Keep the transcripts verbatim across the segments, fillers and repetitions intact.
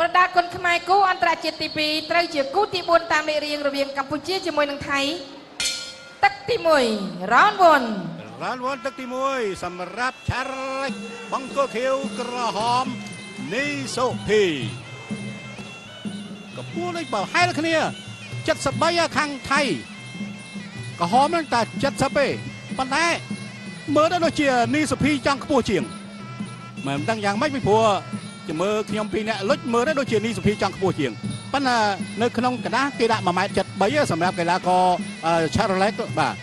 ប្រដាគុណខ្មែរគូអន្តរជាតិទីពីរត្រូវជាគូទីបួនតាមលេខរៀងរវាងកម្ពុជាជាមួយនឹងថៃទឹកទីមួយ round one round one ទឹកទីមួយសម្រាប់ឆារិចបង្គោលខៀវក្រហមនីសូភីកពស់នេះបើហែលគ្នាเจ็ดสิบខាងថៃក្រហមនឹងតែเจ็ดสิบទេប៉ុន្តែមើលទៅដូចជានីសូភីចង់ខ្ពស់ជាងមិនដឹងយ៉ាងម៉េចពីព្រោះជាមើលខ្ញុំពីរអ្នកលុចមើលទៅដូចជានីសូភីចង់ខ្ពស់ជាងប៉ុន្តែនៅក្នុងកណ្ដាស់គេដាក់មួយម៉ែត្រ七mươi三សម្រាប់កីឡាករឆារឡេកបាទ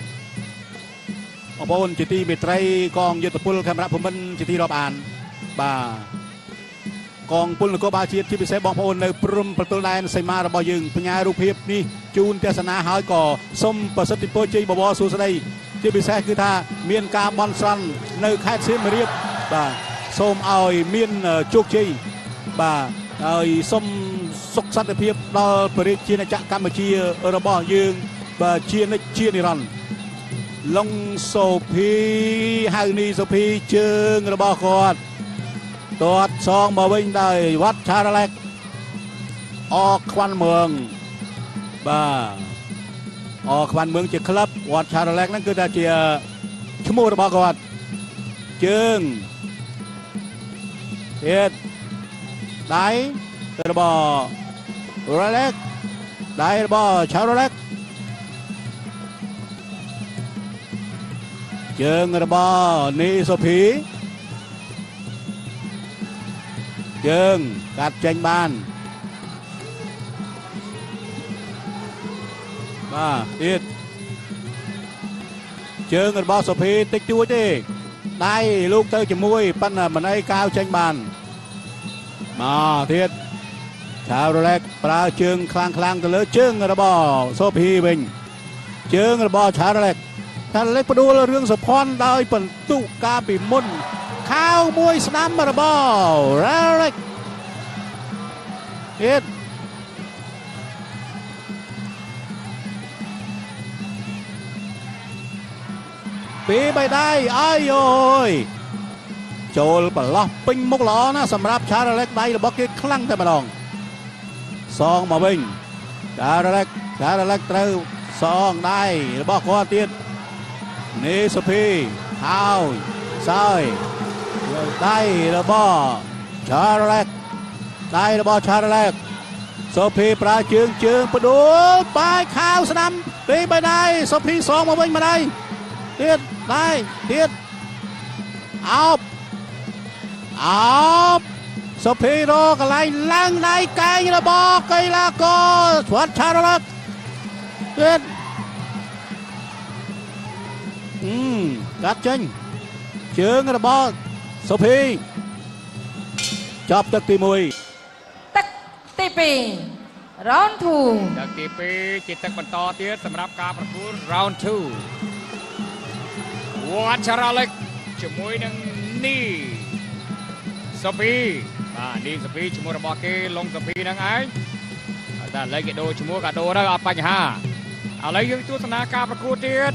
បងប្អូនជាទីមេត្រីកងយុទ្ធពលខេមរៈភូមិន្ទជាទីរាប់អានបាទកងពលនគរបាលជាតិជាពិសេសបងប្អូននៅព្រំប្រទល់ដែនសីមារបស់យើងផ្ញើរូបភាពនេះជូនទស្សនាហើយក៏សូមប្រសិទ្ធពរជ័យបវរសួស្តីជាពិសេសគឺថាមានការបន់ស្រន់នៅខេត្តសៀមរាបបាទសូមឲ្យមានជោគជ័យបាទហើយសូមសុខសន្តិភាពដល់ប្រជាជាតិកម្ពុជារបស់យើងបាទជានិច្ចជានិរន្តរ៍ឡុងសូភីហៅនីសូភីជើងរបស់គាត់ទាត់សងមកវិញដោយវត្តឆារឡែកអខ្វាន់មឿងបាទអខ្វាន់មឿងជាក្លឹបវត្តឆារឡែកហ្នឹងគឺថាជាឈ្មោះរបស់គាត់ជើងទៀតដៃរបស់រ៉ាឡែកដៃរបស់ឆារឡែកជើងរបស់នីសូភីជើងកាត់ចេញបានបាទទៀតជើងរបស់សូភីតិចតួចទេដៃលោកទៅជាមួយប៉ុន្តែមិនអីកាវចេញបានមកទៀតឆាវរ៉េកប្រើជើងខ្លាំងខ្លាំងទៅលើជើងរបស់សូភីវិញជើងរបស់ឆាវរ៉េកឆាវរ៉េកផ្ដួលរឿងសុភ័ណ្ឌដោយបន្ទុកការពីមុនខាវមួយស្ដាំរបស់រ៉ាឡិកទៀតពីបៃដៃអាយអូយចូលប្រឡោះពេញមុខល្អណាសម្រាប់ឆារឡិកដៃរបស់គេខ្លាំងតែម្ដងសងមកវិញឆារឡិកឆារឡិកត្រូវសងដៃរបស់គាត់ទៀតនីសូភីហើយសើយដៃរបស់ឆារឡែកដៃរបស់ឆារឡែកសូភីប្រើជើងជើងផ្ដួលបាយខាវស្ដាំពីបៃដៃសូភីសងមកវិញម្ដាយទៀតដៃទៀតអោបអោបសូភីរកកន្លែងឡើងដៃកែងរបស់កីឡាករស្វាត់ឆារឡែកទៀតអឺកាត់ចេញជើងរបស់សូភីចាប់ទឹកទីមួយទឹកទីពីរ round two ទឹកទីពីរជាទឹកបន្តទៀតសម្រាប់ការប្រកួត round two វ៉ាឆារ៉ាឡិកជាមួយនឹងនីសូភីបាទនីសូភីឈ្មោះរបស់គេឡុងសូភីហ្នឹងឯងតែឥឡូវគេដូរឈ្មោះក៏ដូរទៅអត់បញ្ហាឥឡូវយើងទស្សនាការប្រកួតទៀត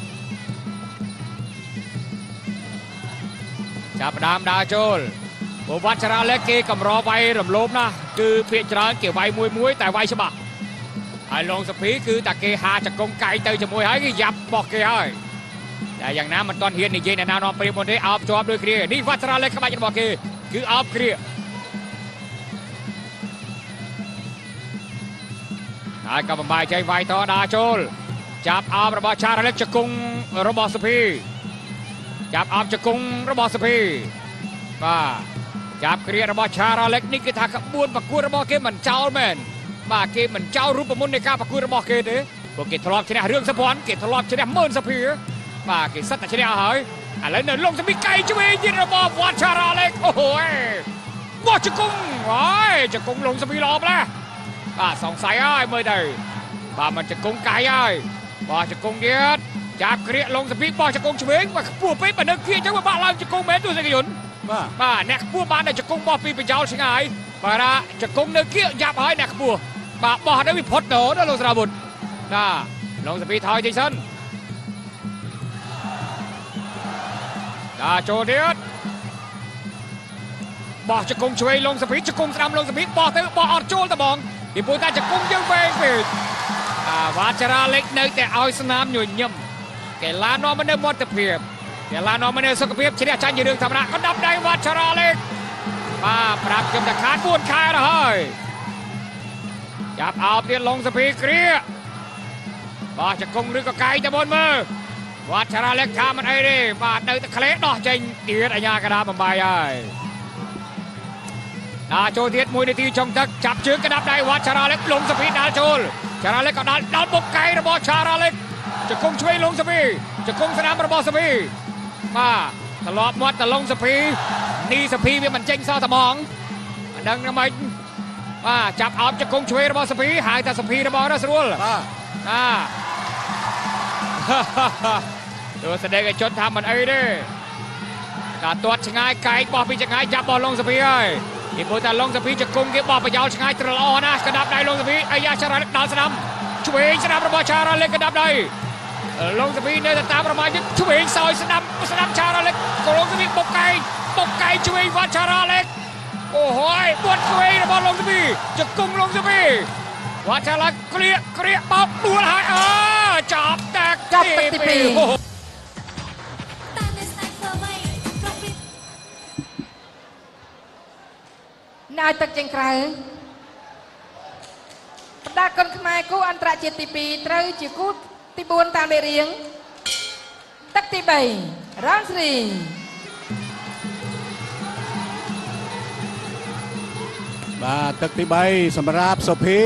ចាប់ផ្ដើមដើរចូលវត្តចរាលេខគេកម្រវាយរំលោភណាស់គឺភាគច្រើនគេវាយមួយមួយតែវាយច្បាស់ហើយឡុងសូភីគឺតែគេហាចង្គង់កាយទៅជាមួយហើយគេយ៉ាប់បោះគេហើយតែយ៉ាងណាមិនទាន់ហ៊ាននិយាយអ្នកណានាំព្រៀបមុនទេអោបជាប់ដូចគ្នានេះវត្តចរាលេខក្បាច់របស់គេគឺអោបគ្រាហើយក៏បំបាយចៃវាយតដើរចូលចាប់អោបរបស់ឆារលេខជង្គង់របស់សូភីចាប់អោបជង្គង់របស់សូភីបាទចាប់គ្រារបស់ឆារ៉ាឡិកនេះគឺថាក្បួនប្រកួតរបស់គេមិនចោលមែនបាទគេមិនចោលរូបមន្តនៃការប្រកួតរបស់គេទេព្រោះគេធ្លាប់ឈ្នះរឿងសុភ័ណ្ឌគេធ្លាប់ឈ្នះម៉ឺនសភាបាទគេសិតតែឈ្នះហើយឥឡូវនៅលងសមីកៃឆ្វេងទៀតរបស់វត្តឆារ៉ាឡិកអូយបោះជង្គង់ហើយជង្គង់លងសមីល្អម្ល៉េះបាទសង្ស័យហើយមើលទៅបាទមិនជង្គង់កៃហើយបោះជង្គង់ទៀតចាប់គ្រាលងសមីបោះជង្គង់ឆ្វេងបាទខ្ពស់ពេកបើនៅគៀអញ្ចឹងបាក់ឡើងជង្គង់មែនទស្សនិកជនបាទបាទអ្នកខ្ពស់បានតែជង្គង់បោះពីបញ្ចោលឆ្ងាយបាទថាជង្គង់នៅគៀយ៉ាប់ហើយអ្នកខ្ពស់បាទបោះទៅវាផុតទៅដល់លោកស្រាវុធណាឡងសពីថយតិចសិនតាចូលទៀតបោះជង្គង់ឆ្វេងលងសភីជង្គង់ស្ដាំលងសភីបោះទៅបោះអត់ចូលតែបងពីព្រោះតែជង្គង់យើងវែងពេកអាវ៉ាចារ៉ាលេកនៅតែឲ្យស្នាមញញឹមកីឡានាំមកនៅមន្តភាពកីឡានាំមកនៅសុខភាពជ្រះចាញ់ជារឿងធម្មតាក៏ដាប់ដៃវ៉ាចារ៉ាលេកបាទប្រាប់ខ្ញុំថាខាតបួនខែទៅហើយចាប់អោបទៀតលងសភីគ្រាបោះជង្គង់ឬក៏កាយទៅមុនមើលវ៉ាចារ៉ាលេកថាមិនអីទេបាទនៅតែក្លេដោះចេញទៀតអាញាកដាបំបាយហើយដល់ចូលទៀតមួយនាទីចុងទឹកចាប់ជើងកដាប់ដៃវ៉ាចារ៉ាលេកលងសភីដាល់ចូលចារ៉ាលេកក៏ដាល់ដល់បុកកែរបស់ចារ៉ាលេកជង្គង់ឆ្វេងលងសភីជង្គង់ស្ដាំរបស់សភីបាទត្រឡប់មាត់ទៅលងសភីនីសភីវាមិនចេញសោះត្មងមិនដឹងថាម៉េចបាទចាប់អោបជង្គង់ឆ្វេងរបស់សភីហើយតែសភីរបស់នោះស្រួលបាទណាទោះស្ដេកឲ្យជន់ថាមិនអីទេតែទាត់ឆ្ងាយកែកបោះពីឆ្ងាយចាប់បោះលងសភីហើយពីព្រោះតែលងសភីជង្គង់គេបោះប្រយោលឆ្ងាយត្រល្អណាស់កដាប់ដៃលងសភីអាយ៉ាចារ៉ាលេកដល់ស្ដាំឆ្វេងស្ដាំរបស់ចារ៉ាលេកកដាប់ដៃលងសភីនៅតែតាមប្រមាណឆ្វេងសោយស្ដាំស្ដាំចារ៉ាលេកក៏លងសភីបុកកែងបុកកែងឆ្វេងវ៉ាចារ៉ាលេកអូហើយបួនឆ្វេងរបស់លងសភីជង្គង់លងសភីវ៉ាចារ៉ាលេកក្លៀកក្រៀកបោកដួលហើយអើចាប់តាក់ចាប់ទឹកទីពីរណៅទឹកចេញក្រៅបដាគុនខ្មែរគូអន្តរជាតិទីពីរត្រូវជាគូទីបួនតាមលេខរៀងទឹកទីបីរ៉ាន់ស្រីបាទទឹកទីបីសម្រាប់សុភី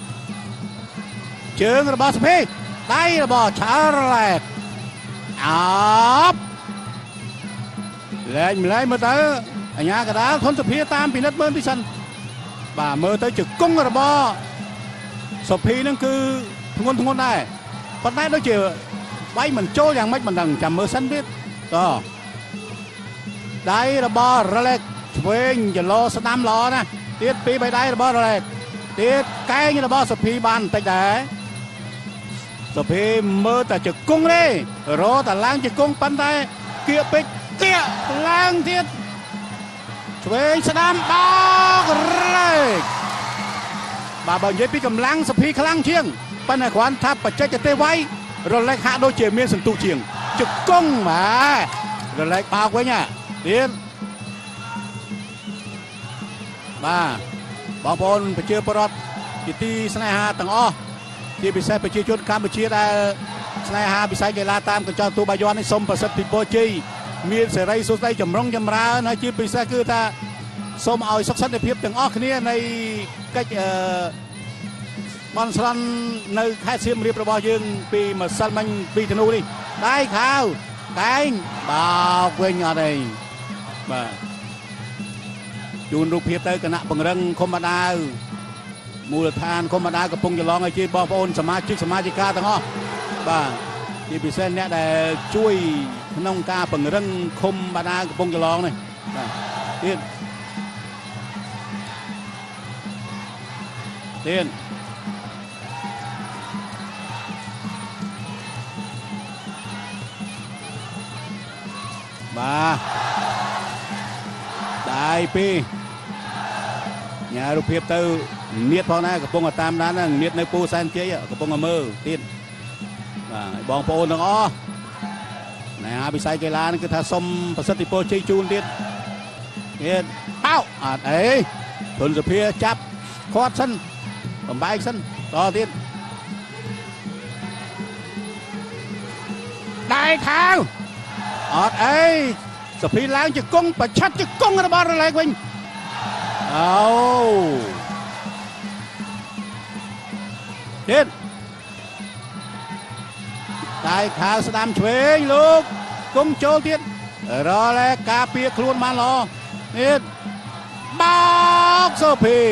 ជើងរបស់សុភីដៃរបស់ឆារឡែកអោបលែងម្លែងមើលទៅអញ្ញាកដាលធនសុភីតាមពិនិត្យមើលទីសិនបាទមើលទៅជង្គង់របស់សុភីនឹងគឺធ្ងន់ធ្ងរដែរប៉ុន្តែដូចជាវាយមិនចូលយ៉ាងម៉េចមិនដឹងចាំមើលសិនទៀតតដៃរបស់រឡែកឆ្វេងចលោស្ដាំល្អណាស់ទៀតពីបៃដៃរបស់រឡែកទៀតកែងរបស់សុភីបានបន្តិចដែរសុភីមើលតែជង្គង់ទេរកតែឡើងជង្គង់ប៉ុន្តែគៀកពេកគៀកឡើងទៀតឆ្វេងស្ដាំបោករឡែកបាទបើនិយាយពីកម្លាំងសុភីខ្លាំងជាងប៉ុន្តែគ្រាន់ថាបច្ចេកទេសវាយរឡែកហាក់ដូចជាមានសន្ទុះជាងជង្គង់បាទរឡែកបោកវិញទៀតបាទបងប្អូនប្រជាពលរដ្ឋជាទីស្នេហាទាំងអស់ជាពិសេសប្រជាជនកម្ពុជាដែលស្នេហាវិស័យកីឡាតាមកញ្ចក់ទូបាយ័ននេះសូមប្រសិទ្ធពីពរជ័យមានសេរីសុខស្ដីចម្រុងចម្រើនហើយជាពិសេសគឺថាសូមឲ្យសុខសន្តិភាពទាំងអស់គ្នានៃកិច្ចអឺបនស្រន់នៅខេត្តសៀមរាបរបស់យើងពីម្សិលមិញពីធ្នូនេះដៃខាវកែងបោកវិញអត់ទេបាទជូនរូបភាពទៅគណៈបង្រឹងខុំបដាវមូលដ្ឋានខុំបដាវកំពុងច្រឡងឲ្យជាបងប្អូនសមាជិកសមាជិកាទាំងអស់បាទជាពិសេសអ្នកដែលជួយក្នុងការបង្រឹងឃុំបដាកំពុងច្រឡងនេះបាទទៀតទៀតបាទដៃពីរញ៉ារូបភាពទៅនៀតផងណាកំពុងតាមដានហ្នឹងនៀតនៅពូសែនជ័យកំពុងមើលទៀតបាទបងប្អូនទាំងអស់ណែអាវិស័យកីឡានេះគឺថាសុំប្រសិទ្ធពរជ័យជូនទៀតទៀតបោអត់អីធនសុភាចាប់គាត់សិនបំបែកសិនតទៀតដៃខាវអត់អីសុភីឡើងជង្គង់ប្រឆាត់ជង្គង់របស់រឡែកវិញអូទៀតដៃខាវស្ដាំឆ្វេងលោកគង់ចូលទៀតរឡែកការពារខ្លួនបានល្អទៀតបោកសុភី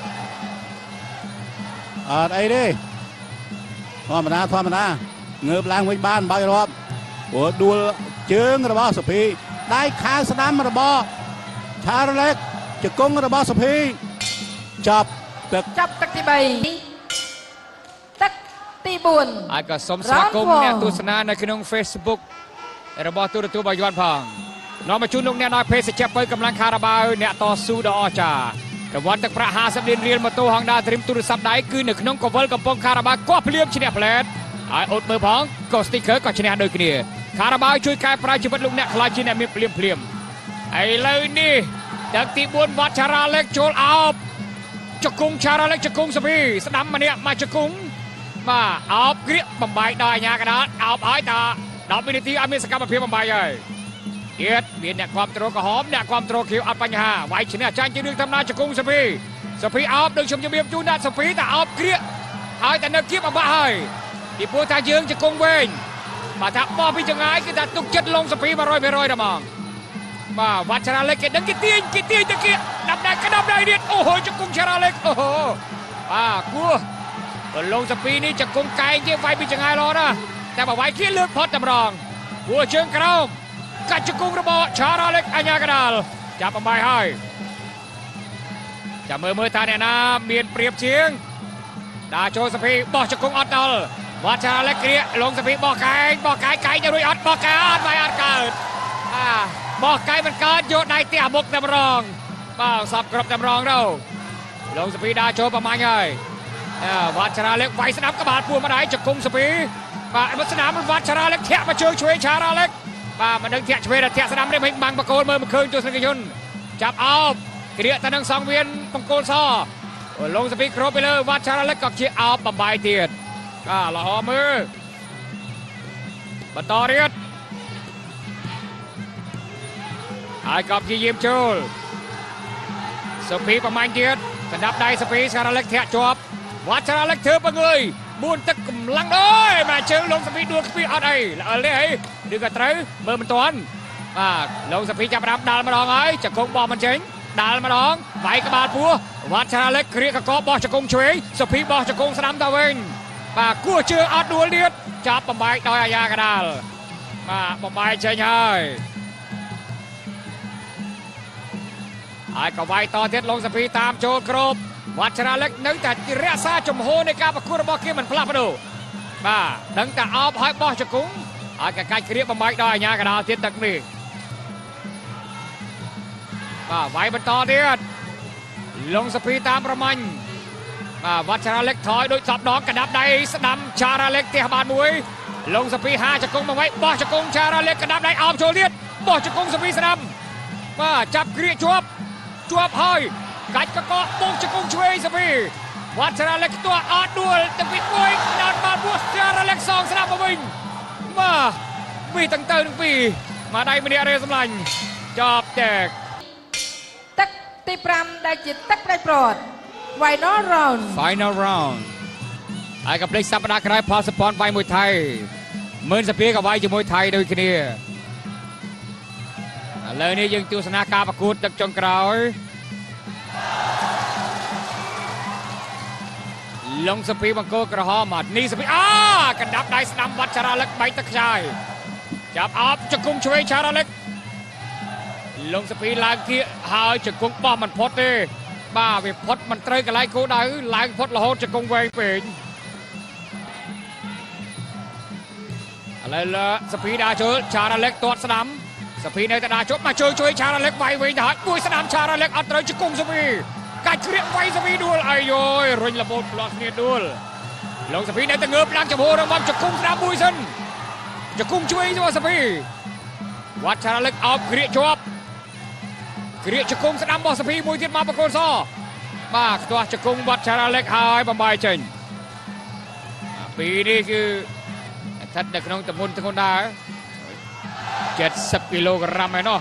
អត់អីទេធម្មតាធម្មតាងើបឡើងវិញបានបើរាប់ព្រោះដួលជើងរបស់សុភីដៃខាវស្ដាំរបស់ឆារឡែកជង្គង់របស់សុភីចាប់ទឹកចាប់ទឹកទីបីទឹកទីបួនហើយក៏សូមស្វាគមន៍អ្នកទស្សនានៅក្នុង Facebook របស់ទូរទស្សន៍បាយ័នផងនាំមកជូនលោកអ្នកដល់ភេសជ្ជៈបើកម្លាំងខារ៉ាបាវអ្នកតស៊ូដ៏អស្ចារ្យរង្វាន់ទឹកប្រាក់ห้าสิบលានរៀលម៉ូតូ Honda Dream ទូរស័ព្ទដៃគឺនៅក្នុងកវលកំពង់ខារ៉ាបាវកោះភ្លាមឈ្នះផ្លែតហើយអ៊ុតមើលផងក៏ sticker ក៏ឈ្នះដូចគ្នាខារ៉ាបាវជួយកែប្រែជីវិតលោកអ្នកខ្លាចជាអ្នកមានភ្លាមភ្លាមឥឡូវនេះដឹកទីបួនវត្តចារ៉ាឡេកចូលអោបជង្គង់ចារ៉ាឡេកជង្គង់សុភីស្ដាំម្នាក់មកជង្គង់បាទអោបក្រៀកបំបាយដល់អាញាកណ្ដាលអោបហើយតាដប់វិនាទីអត់មានសកម្មភាពបំបាយហើយទៀតមានអ្នកគ្រប់គ្រងក្រហមអ្នកគ្រប់គ្រងខៀវអត់បញ្ហាវាយឈ្នះចាញ់ជារឿងធម្មតាជង្គង់សុភីសុភីអោបដូចខ្ញុំជំរាបជូនដាក់សុភីតែអោបក្រៀកហើយតែនៅគៀបអបាក់ហើយពីព្រោះថាយើងជង្គង់វែងបាទថាបោះពីចង្អាយគឺថាទុកចិត្តលងសុភី100%តែហ្មងបាទវត្តចារ៉ាឡេកគេដឹងគេទាញគេទាញទៅគេដាប់ដៃក្តាប់ដៃទៀតអូហូជង្គង់ចារ៉ាឡេកអូហូបាទគួរលងសុភីនេះជង្គង់កែងគេវាយពីចង្អាយល្អណាស់តែបើវាយគេលើកផុតតែម្ដងគួរជើងក្រោមកាច់ជង្គង់របស់ចារ៉ាឡេកអញ្ញាកដាលចាប់បំបាយហើយចាំមើលមើលថាអ្នកណាមានព្រៀបជាងដាចូលសុភីបោះជង្គង់អត់ដល់វត្តចារ៉ាឡេកគ្រាលងសុភីបោះកែងបោះកែងកែងទៅរួចអត់បោះកែងអត់វាយអត់កើតអាបោះកែងមិនកើតយកដៃទះមុខតែម្ដងបាទសពគ្រប់តែម្ដងទៅលងសុភីដាចូលប្រមាញ់ហើយវត្តចារ៉ាឡេកវាយស្ដាប់ក្បាលពួរម្ដាយជង្គង់សុភីបាទមកស្ដាំវត្តចារ៉ាឡេកធាក់មកជើងឆ្វេងចារ៉ាឡេកបាទមិនដឹងធាក់ឆ្វេងតែធាក់ស្ដាំនេះមិនបាំងបកគោលមើលមិនឃើញទស្សនិកជនចាប់អោបគ្រាទៅនឹងសង្វៀនបង្គោលសលងសុភីគ្របទៅលើវត្តចារ៉ាឡេកក៏ជាអោបបំបាយទៀតបាទល្អមើលបន្តទៀតហើយក៏ព្យាយាមចូលសុភីប្រមាញ់ទៀតសម្រាប់ដៃសុភីចារ៉ាឡេកធាក់ជាប់វត្តចារ៉ាឡេកធ្វើបង្ើយបួនទឹកកម្លាំងដល់មកជើងលងសុភីដួលខ្ពស់អត់អីល្អិលនេះអីឬក៏ត្រូវមើលមិនទាន់បាទលងសុភីចាប់ផ្ដើមដាល់ម្ដងហើយចង្គង់បោះមិនចេញដាល់ម្ដងវាយក្បាលពោះវត្តចារ៉ាឡេកគ្រាកកបោះចង្គង់ឆ្វេងសុភីបោះចង្គង់ស្ដាំទៅវិញបាទគោះជើងអត់ដួលទៀតចាប់បំបាយដោយអាយ៉ាកដាលបាទបំបាយចេញហើយហើយក៏វាយតទៀតលងសុភីតាមចូលគ្របវត្តចារ៉ាឡេកនៅតែរក្សាជំហរនៃការប្រកួតរបស់គេមិនផ្លាស់ប្ដូរបាទដឹងតែអោបហើយបោះជង្គង់ហើយកកាច់គ្រាបំបាយដោយអាញាកដាលទៀតទឹកនេះបាទវាយបន្តទៀតលងសុភីតាមប្រមាញ់បាទវត្តចារ៉ាឡេកថយដូចសពដងកដាប់ដៃស្ដាំចារ៉ាឡេកផ្ទះបានមួយលងសុភីហាជង្គង់មកវិញបោះជង្គង់ចារ៉ាឡេកកដាប់ដៃអោបចូលទៀតបោះជង្គង់សុភីស្ដាំបាទចាប់គ្រាជាប់ជាប់ហើយកាច់កកបោកជង្គង់ឆ្វេងសុភីវត្តចារ៉ាឡេកខ្ទាស់អត់ដួលទៅពីមួយដល់បាល់ពោះចារ៉ាឡេកសងស្ដាប់មកវិញបាទពីទាំងទៅទាំងពីរមកដៃម្នាក់រេសម្លាញ់ចប់តែទឹកទីប្រាំដែលជាទឹកផ្ដាច់ព្រាត់ Final round Final round ហើយក៏ភ្លេចសប្តាហ៍ក្រោយផលសប៉ុនវាយមួយថៃមើលសភាក៏វាយជាមួយថៃដូចគ្នាឥឡូវនេះយើងទស្សនាការប្រកួតទឹកចុងក្រោយលងសុភីបង្គោលក្រហមអត់នេះសុភីអាកណ្ដាប់ដៃស្ដាំវត្តចារ៉ាឡេកបែកទឹកខ្ចាយចាប់អោបជង្គង់ឆ្វេងចារ៉ាឡេកលងសុភីឡើងគៀកហើយជង្គង់បោះមិនផុតទេបាទវាផុតមិនត្រូវកន្លែងគោដៅឡើងផុតរហូតជង្គង់វែងពេកឥឡូវលើសុភីដើរចូលចារ៉ាឡេកទាត់ស្ដាំសុភីនៅតែដើរចូលមកជួយជួយចារ៉ាឡេកវាយវិញទៅហើយមួយស្ដាំចារ៉ាឡេកអត់ត្រូវជង្គង់សុភីកាច់គ្រាកវាយសុភីដួលអាយយរុញលបូតផ្លោះគ្នាដួលលងសុភីនៅតែងើបឡើងចំហររបស់ជង្គង់ស្ដាំមួយសិនជង្គង់ជួយរបស់សុភីវត្តចារ៉ាឡេកអោបគ្រាកជាប់គ្រាកជង្គង់ស្ដាំរបស់សុភីមួយទៀតមកបកគោលសបាទខ្ទាស់ជង្គង់វត្តចារ៉ាឡេកហើយបំបាយចេញពីរនេះគឺស្ថិតនៅក្នុងទម្ងន់ធ្ងន់ដែរ70គីឡូក្រាមឯណោះ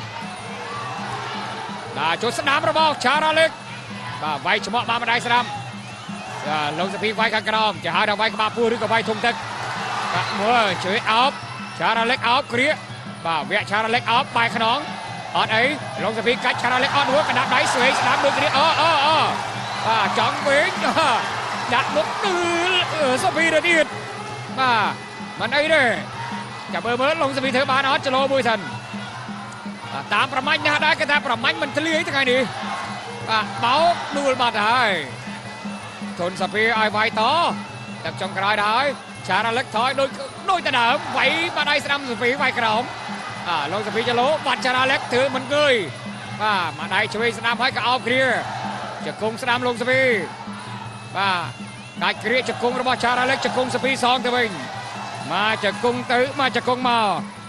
បាទចូលស្ដាំរបស់ចារ៉ាឡេកបាទវាយឆ្មក់បានម្ដាយស្ដាំបាទលងសុភីវាយខាងក្រោមចាហៅថាវាយក្បាលពោះឬក៏វាយធុងទឹកបាទមើលជួយអោបចារ៉ាឡេកអោបគ្រាកបាទវគ្គចារ៉ាឡេកអោបបែកខ្នងអត់អីលងសុភីកាច់ចារ៉ាឡេកអត់រួចកណ្ដាប់ដៃស្វែងស្ដាំដូចគ្នាអអអបាទចង់វិញដាក់មុខទឺសុភីទៅទៀតបាទមិនអីទេចាំមើលមើលលងសុភីធ្វើបានអត់ចលោមួយសិនតាមប្រមាញ់ណាស់ដែរគេថាប្រមាញ់មិនធ្លាយថ្ងៃនេះបាទបោកដួលបាត់ហើយធនសុភីឲ្យវាយតទឹកចុងក្រោយដែរចារ៉ាឡេកថយដូចដូចតែដើមវាយបាត់ដៃស្ដាំសុភីវាយក្រោមอ่าลงสปีจะโลบัตรชราเล็กถือเหมือนเกยป้ามาได้ช่วยสนามให้กับเอาเคลียร์จะคงสนามลงสปีป้าการเคลียร์จะคงระบาดชราเล็กจะคงสปีสองตัวเองมาจะคงตื้อมาจะคงมา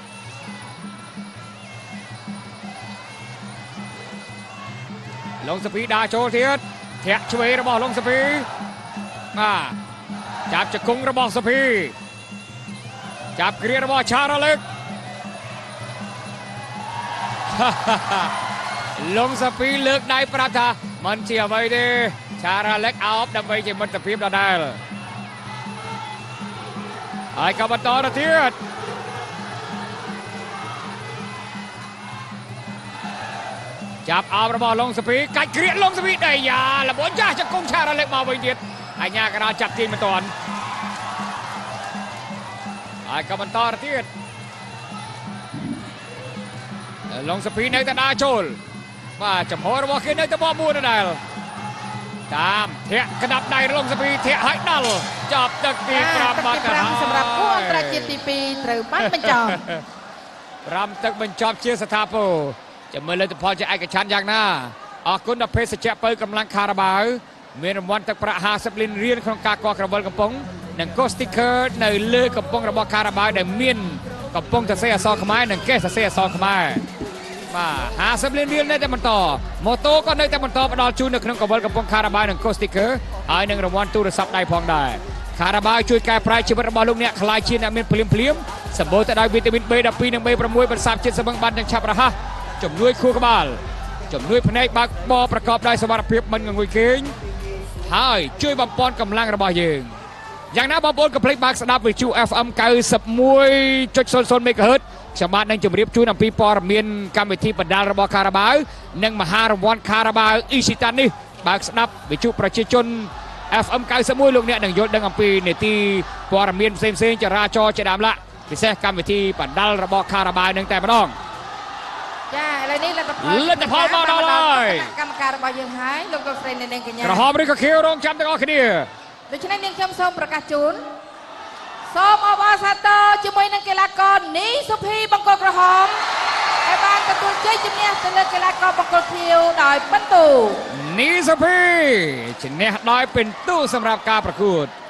ลงสปีดาโจเทียดเทียช่วยระบาดลงสปีป้าจับจะคงระบาดสปีจับเคลียร์ระบาดชราเล็กลงสปีเลือกได้ประทามันเชียร์ไว้ดิชาราเล็กเอาดับไปจีมันตะพิบเราได้ไอ้กับต่อระเทียดจับเอาระบอลลงสปีกัดเกลียดลงสปีได้ยาละบอลจ้าจะกงชาราเล็กมาไว้เดียดไอ้ยากระดาจับทีมมาตอนไอ้กับต่อระเทียดลงสปีในตะดาโจลว่าจะพอระบอขึ้นในตะบอบูนได้ตามเทะกระดับได้ลงสปีเทะให้ดัลจับตะกีปรำมาตะหาสำหรับคู่อันตรายที่ปีตรือบ้านบรรจงรำตึกบรรจบเชียร์สถาปูจะเมื่อเลยจะพอจะไอ้กระชันอย่างหน้าออกกุนเพชรเจ้าเปิดกำลังคาราบาวเมื่อวันตึกประหาสปลินเรียนของกากอกระเบิดกระป๋องหนังโกสติกเกอร์ในเลือกระป๋องระบอคาราบาวได้เมียนกระป๋องจะเสียซองขมายหนังแก้เสียซองขมายมาหาสปลินเรียนในแต่มันต่อโมโต้ก็ในแต่มันต่อประดอจูนในขนมกระเบิดกระป๋องคาราบาวหนังโกสติกเกอร์ไอ้หนึ่งรางวัลตู้ระซับได้พองได้คาราบาวช่วยแก้ปลายชีวิตระบอลูกเนี่ยคลายชีนเมียนเพลียมเพลียมสมบูรณ์แต่ได้วิตามินเบดับปีหนึ่งเบประมวยประสาทจิตสมบังบันยังฉับระหะจมด้วยคู่กบาลจมด้วยพนัยบักบอประกอบได้สวัสดิภาพมันงงเก่งให้ช่วยบำปอนกำลังระบายยิงอย่างนั้นบำปอนกับเพลงบักสนับวิจูเอฟเอ็มเก้าสิบมวยจุดโซนโซนเมกะเฮิร์ตชาวบ้านนั่งจมเรียบช่วยนำปีปอร์เมียนกรรมวิธีปัดดาระบาคาราบาวนั่งมหารางวัลคาราบาวอิชิตันนี่บักสนับวิจูประชาชนเอฟเอ็มเก้าสิบมวยลงเนี่ยนั่งยศดังอัมปีในที่ปอร์เมียนเซมเซนจะราจอจะดำละพิเศษกรรมวิธีปัดดาระบาคาราบาวนั่งแต่มาดองจ้าอะไรนี่เราจะพอเล่นแต่พอมาดอเลยกรรมการบอยังหายลงตัวเฟรนในเด้งกันยังกระหอบนี่ก็เขียวรองจำตั้งออกขึ้นเนี่ยโดยฉะนั้นยังชมส้มประกาศจูนส้มอบอสตอจมวยนักกีฬากรนี้สุพีบังกอกกระหอบไอ้บ้านกระตุ้นเจ๊จุดเนี่ยเป็นนักกีฬากรบังกอกเขียวดอยปั้นตูนี้สุพีจุดเนี่ยดอยเป็นตู้สำหรับการประกวด